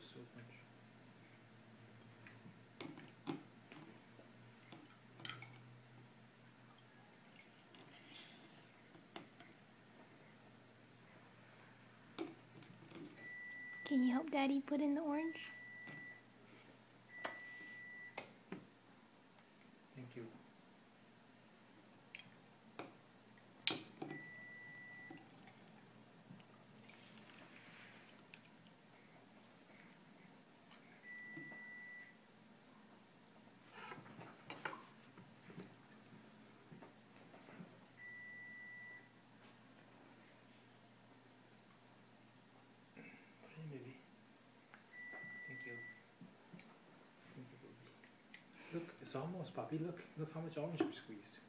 so much. Can you help Daddy put in the orange? Thank you. Hey, baby. Thank you. Thank you, baby. Look, it's almost, Poppy. Look how much orange we squeezed.